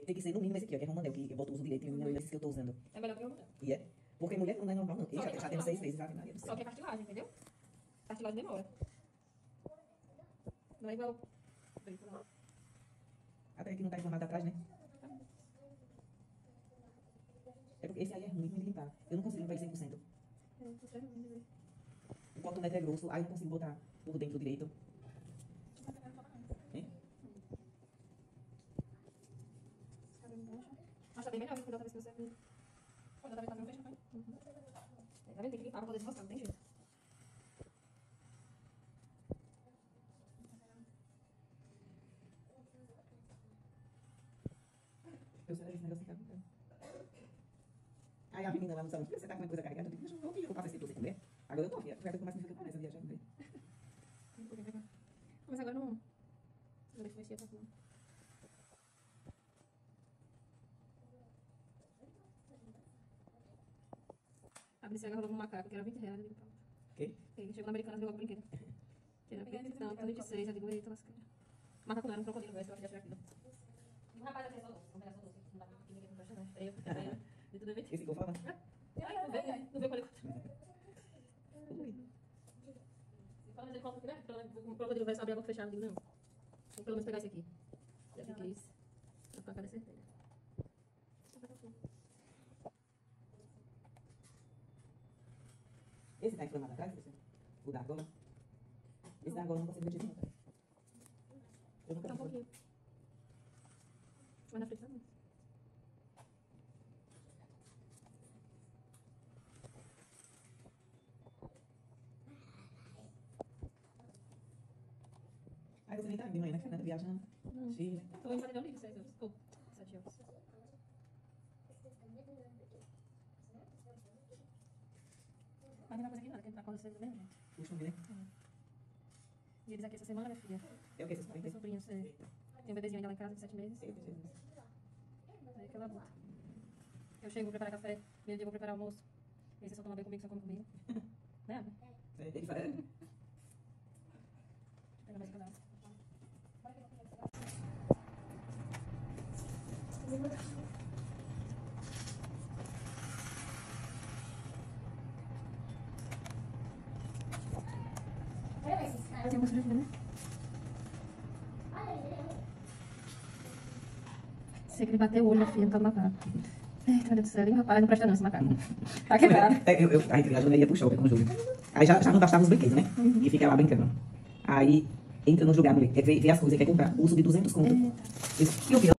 tem que ser no mínimo esse aqui, ó, que é Romanel, que eu boto uso direito e não é esse que eu tô usando. É melhor que o Romanel. E é? Porque mulher não é normal, não. Eu já tenho 6 vezes, Ave Maria do céu. Só que é cartilagem, entendeu? Cartilagem demora. Não é igual. Até que não tá inflamado atrás, né? É porque esse aí é ruim de limpar. Eu não consigo limpar ele 100%. O cotonete é grosso, aí eu não consigo botar por dentro direito. Hein? Mas tá bem melhor do que da outra vez que você viu. Quando eu tava fazendo peixe, não foi? Tá vendo? Tem que limpar pra poder desmoscar, não tem jeito. Eu sei esse negócio fica. Aí a menina lá no salão, você tá com uma coisa carregada? Eu digo, não, eu faço esse pra você comer. Agora eu tô, filha. Foi a coisa que mais me fica começa a viajar, não vem. Mas agora não. Agora que vai ser não. A Priscila agarrou um macaco, que era R$20. Eu digo, pronto. Quê? Ele chegou na americana e viu o brinquedo. Tira não, tudo de 6. Eu digo, eita, lasqueira. Macaco não era um crocodilo, mas eu acho que já aquilo. Um rapaz aqui é só doce, não pega só doce. Não dá pra ninguém não presta, não. Eu, de tudo bem. Esse ficou falando? Não vê quando fala, mas ele coloca aqui, né? O crocodilo vai abrir a boca fechada. Eu digo, não. Vou pelo menos pegar esse aqui. Já fiquei isso. Pra cada certeza. Esse tá inflamado atrás, você? O da argola? Esse da argola eu não consigo ver não. Eu nunca Tá um vi. pouquinho. Mas na frente tá bom. Aí você nem tá indo de manhã, né, Fernanda? Viajando. Chile. Tô indo fazer um livro, 6 horas. Ou 7 horas. Mas não vai conseguir nada, porque a coisa cedo mesmo, gente. Puxa, né? E eles aqui essa semana, minha filha. É o que? Esses Meus 40? sobrinhos, tem um bebezinho ainda lá em casa de 7 meses. Aí aquela luta. Eu chego, vou preparar café, meio dia eu vou preparar almoço. E aí você só toma banho comigo, só come comigo. Né? Ele fala. Deixa eu pegar mais pedaço. Tem uma surpresa, né? Sei que ele bateu o olho na filha, não tá no macaco. Eita, meu Deus do céu, e o rapaz não presta não esse macaco. Tá quebrado. A gente viajou, né? Ia pro shopping com o Júlio. Aí já não bastava os brinquedos, né? E fica lá brincando. Aí entra no lugar, mulher, vê as coisas, quer comprar. Urso de 200 conto. E o pior.